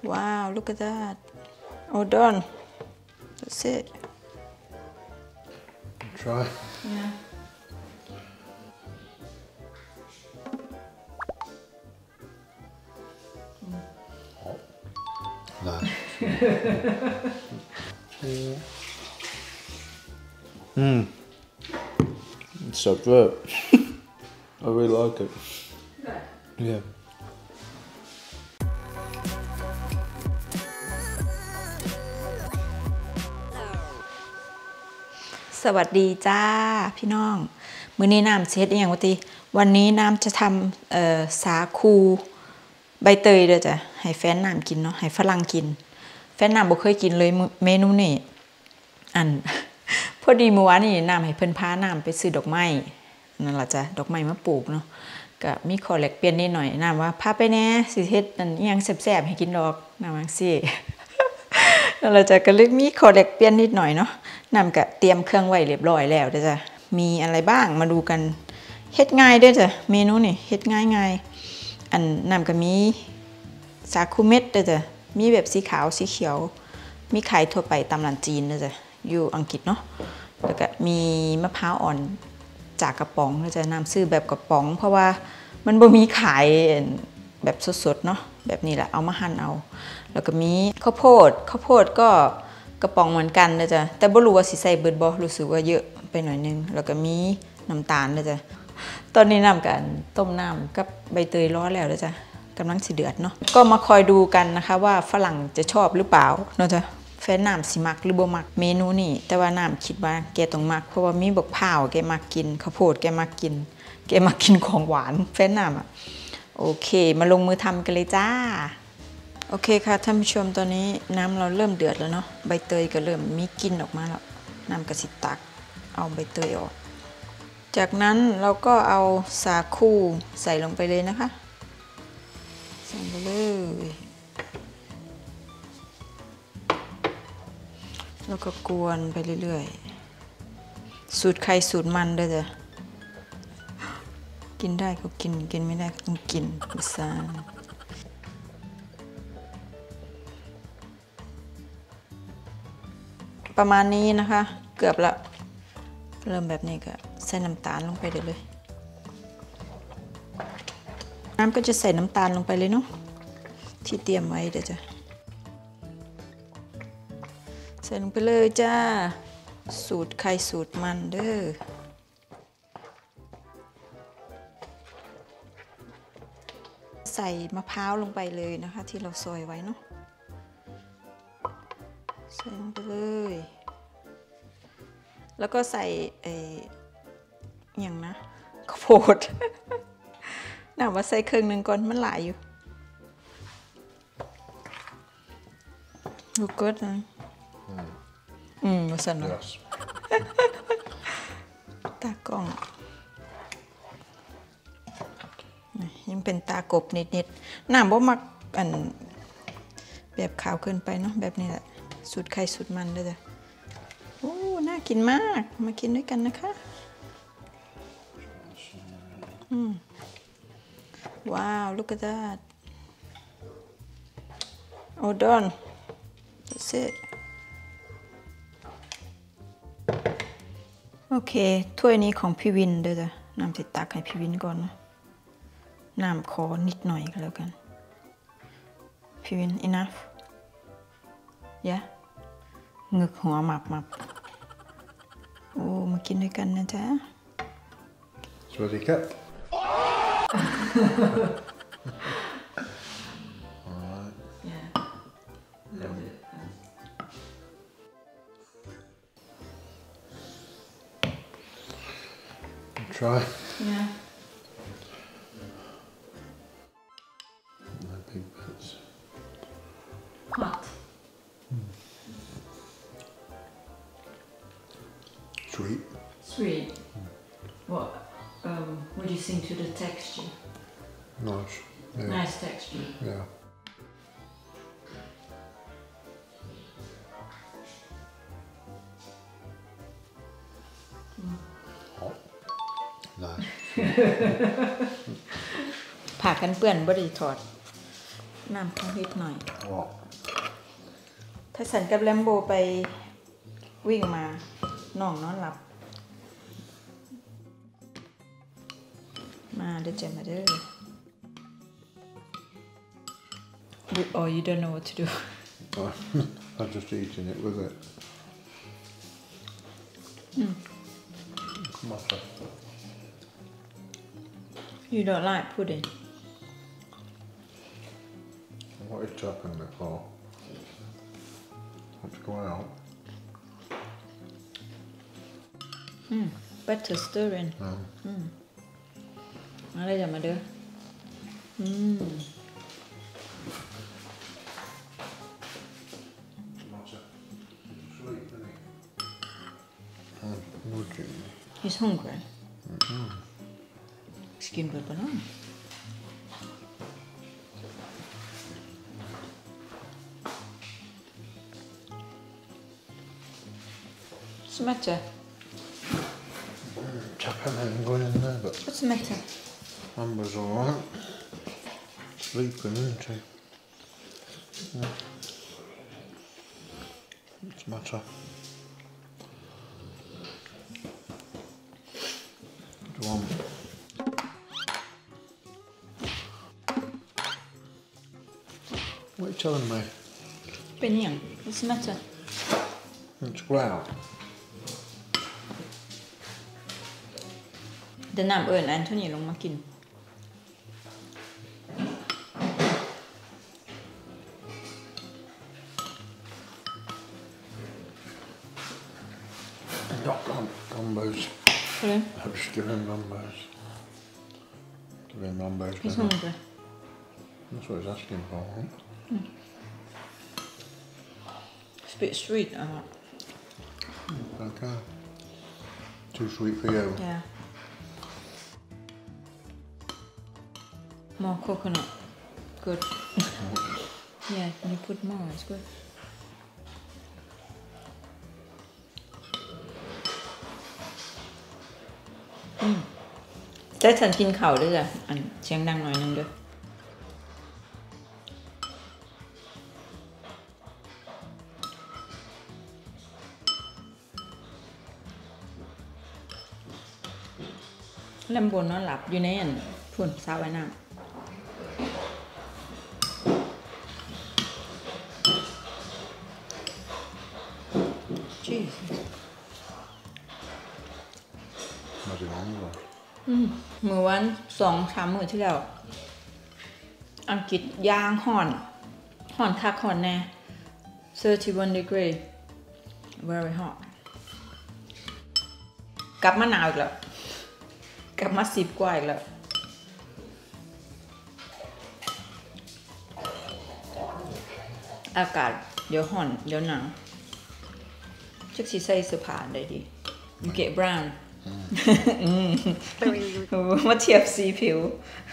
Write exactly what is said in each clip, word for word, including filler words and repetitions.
Wow, look at that. All done. That's it. Try. Yeah. Hot. Nice. Mmm. It's so good. I really like it. Good. Yeah. สวัสดีจ้าพี่น้องมื้อนี้น้ำเช็ดอีหยังวะติวันนี้น้ำจะทำเอ่อสาคูใบเตยเด้อจ้ะให้แฟนน้ำกินเนาะให้ฝรั่งกินแฟนน้ำบ่เคยกินเลยเมนูนี้อัน พอดีเมื่อวานนี้น้ำให้เพิ่นพาน้ำไปซื้อดอกไม้นั่นล่ะจ้ะดอกไม้มาปลูกเนาะก็มีข้อแลกเปลี่ยนนิดหน่อยน้ำว่าพาไปแน่สิเฮ็ดนั่นอีหยังแซ่บๆให้กินดอกน้ำว่าซี่ นั่นล่ะจ้ะก็เลยมีข้อแลกเปลี่ยนนิดหน่อยเนาะน้ำก็เตรียมเครื่องไว้เรียบร้อยแล้วเด้อจ้ะมีอะไรบ้างมาดูกันเฮ็ดง่ายเด้อจ้ะเมนูนี่เฮ็ดง่ายๆอันน้ำก็มีสาคูเม็ดเด้อจ้ะมีแบบสีขาวสีเขียวมีขายทั่วไปตามร้านจีนเด้อจ้ะอยู่อังกฤษเนาะแล้วก็มีมะพร้าวอ่อนจากกระป๋องเด้อจ้ะน้ำซื้อแบบกระป๋องเพราะว่ามันบ่มีขายแบบสดๆเนาะแบบนี้แหละเอามาหั่นเอาแล้วก็มีข้าวโพดข้าวโพดก็กระป๋องเหมือนกันนะจ๊ะแต่บ่รู้ว่าสิใส่เบิดบ่รู้สึกว่าเยอะไปหน่อยนึงแล้วก็มีน้ำตาลนะจ๊ะตอนนี้น้ำกันต้มน้ำกับใบเตยร้อนแล้วนะจ๊ะกำลังสิเดือดเนาะก็มาคอยดูกันนะคะว่าฝรั่งจะชอบหรือเปล่าเนาะจ๊ะแฟนน้ำสิมักหรือบ่มักเมนูนี่แต่ว่าน้ำคิดว่าแกต้องมักเพราะว่ามีบักพร้าวแกมักกินข้าวโพดแกมักกินแกมักกินของหวานแฟนน้ำอ่ะโอเคมาลงมือทำกันเลยจ้าโอเคค่ะท่านผู้ชมตอนนี้น้ำเราเริ่มเดือดแล้วเนาะใบเตยก็เริ่มมีกลิ่นออกมาแล้วน้ำกระสิตักเอาใบเตยออกจากนั้นเราก็เอาสาคูใส่ลงไปเลยนะคะใส่ไปเลยแล้วก็กวนไปเรื่อยๆสูตรใครสูตรมันเด้อจ้ะกินได้ก็กินกินไม่ได้ก็ต้องกินพิซซ่าประมาณนี้นะคะเกือบละเริ่มแบบนี้ก็ใส่น้ำตาลลงไปได้เลยน้ำก็จะใส่น้ำตาลลงไปเลยเนาะที่เตรียมไว้เดี๋ยวจะใส่ลงไปเลยจ้าสูตรใครสูตรมันเด้อใส่มะพร้าวลงไปเลยนะคะที่เราซอยไว้เนาะใส่ลงไปเลยแล้วก็ใส่ไอ้อย่างนะข้าวโพดน่าว่าใส่เครื่องหนึ่งก่อนมันหลายอยู่ลูกกดนะอืมมาสั่นเนาะตากล้องยังเป็นตากบนิดๆน้ำบ่มักอันแบบขาวเกินไปเนาะแบบนี้แหละสูตรไข่สูตรมันเลยจ้ะโอ้น่ากินมากมากินด้วยกันนะคะอืมว้าว look at that all done that's it โอเคถ้วยนี้ของพี่วินเด้อจ้ะน้ำติดตักให้พี่วินก่อนนะน้ำขอนิดหน่อยก็แล้วกันพี่วิน enough ยะงึกหัวหมับหมับโอ้มากินด้วยกันนะจ๊ะ Sweaty cat. Alright. Yeah. Love it. Try. Yeah. No big bits. Hot. Sweet. Sweet. What? Um, what do you think to the texture? Nice. Yeah. Nice texture. Yeah. Mm. Hot. Nice. ผ่ากันเปื้อนบ่ได้ถอดน้ำของฮิตหน่อย What? ถ้าฉันกับแลมโบไปวิ่งมาน้องนอนหลับมาเดี๋ยวจะมาเด้อ Oh you don't know what to do I'm just eating it with it. Mm. Come on, sir. You don't like pudding What is happening before? Let's go out. mm. Better stirring No. อะไรจะมาเด้ออืม What's it? Sleep, isn't he? I'm nudging me. He's hungry สกินเบิดปะเนาะ What's the matter? Tapping out and going in there, but What's the matter? Amber's alright. Sleeping, isn't he? Yeah. What's the matter? What do you want? What are you telling me? เป็นยัง What's the matter? Let's go out. เดี๋ยวน้ำเอิญแอนโทนีลงมากิน Not gone. Gombos. Pardon? I'm just giving gombos. Giving gombos. He's baby. hungry. That's what he's asking for, huh? It's a bit sweet, I like. Okay. Too sweet for you. Yeah. More coconut. Good. Yeah, when you put more, it's good. อืมแต่ฉันกินข้าวด้วยจ้ะอันเสียงดังหน่อยนึงด้วยแลมโบนอนหลับอยู่ในอันพุ่นสระว่ายน้ำ Jeez. Imagine Angela. เมื่อวันสองสามมื้อที่แล้วอังกฤษย่างห่อนห่อนคักห่อนแน่thirty-one degree very hot กลับมาหนาวอีกแล้วกลับมาสิบกว่าอีกแล้วอากาศเดี๋ยวห่อนเดี๋ยวหนาวจักสิใส่เสื้อผ้าได้ดี You get brown มาเทียบสีผิว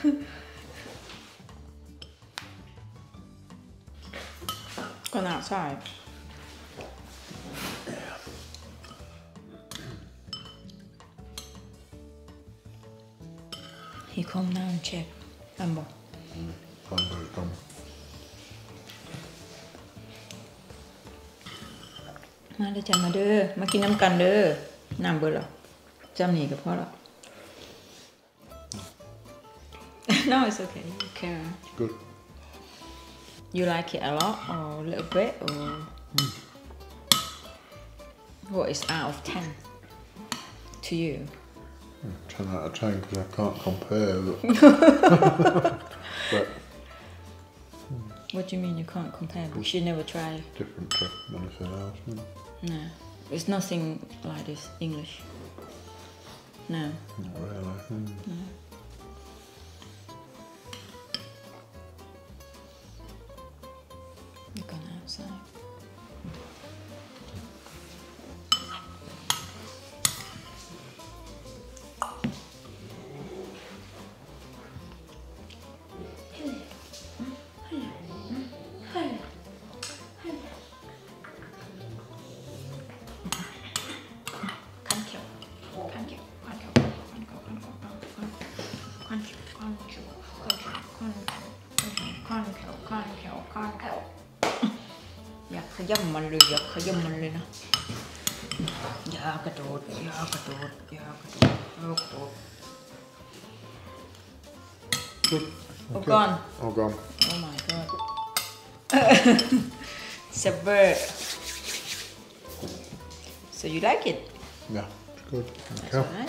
Gone outside. He come now and check. Amber. Amber's gone. มาเด้อจ้ะมาเด้อมากินน้ำกันเด้อน้ำเบิดเหรอจำนี่ก็พอแล้ว No, it's okay. You care. It's good. You like it a lot or a little bit or Mm. what is out of ten to you? Mm, ten out of ten because I can't compare. But, but What do you mean you can't compare? You should never try. different to anything else. Mm. No, it's nothing like this English. No. Not really. Mm. No. You've gone outside. Con อยากขย้ำมันเลยอยากขย้ำมันเลยนะอย่ากระโดดอย่ากระโดดอย่ากระโดดอย่ากระโดด Good. All gone. All gone. Oh my god. Saber. So you like it? Yeah, it's good. That's Okay. alright.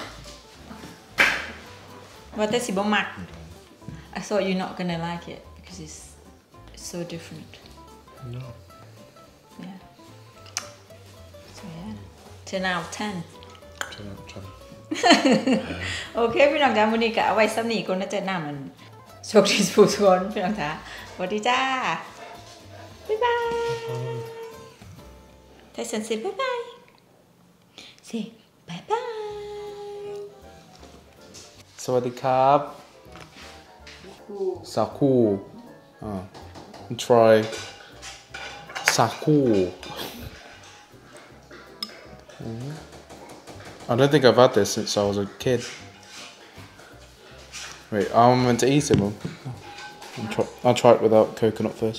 But that's the mak. I thought you're not gonna like it because it's, it's so different. No. Yeah. So yeah. ten out of ten. ten out of ten. โอเคพี่น้องจ้าวันนี้ก็เอาไว้ซ้ำนี่ก็น่าจะน่ามันโชคดีสุขสวนพี่น้องจ้าสวัสดีจ้าบ๊ายบายไทยสันเซ็ตบ๊ายบายสิบ๊ายบายสวัสดีครับสาคูอ่า try สาคู I don't think I've had this since I was a kid. Wait, I'm meant to eat it, Mum. I'll try, I'll try it without coconut first.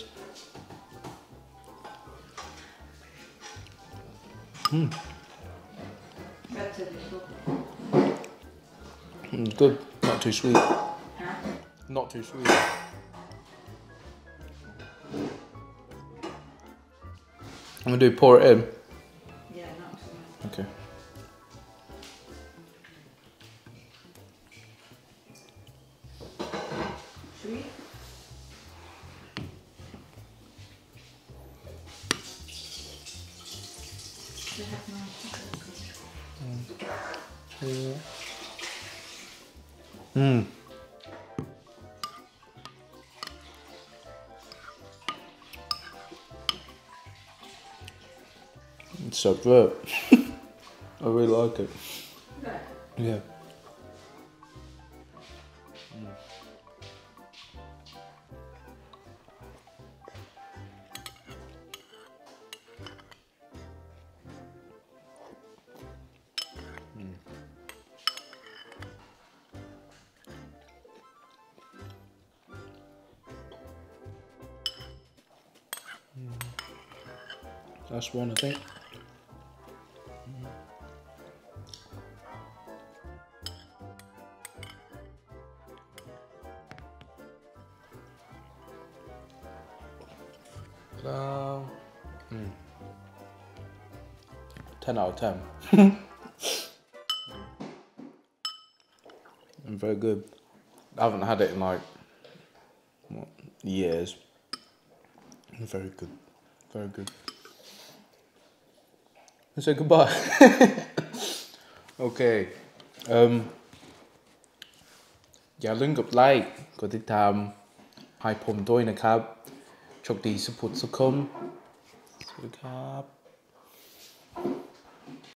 Mm. Mm, good. Not too sweet. Not too sweet. I'm gonna do pour it in. Yeah, not too much. Okay. Sweet? They have no Mm. It's so good. I really like it. Good. Yeah. That's one, I think. Um, mm. ten out of ten. And very good. I haven't had it in like what, years. Very good. Very good. Let's say goodbye. Okay. Um, อย่าลืมกดไลค์กดติดตามให้ผมด้วยนะครับโชคดีสุขสุขคนสวัสดีครับ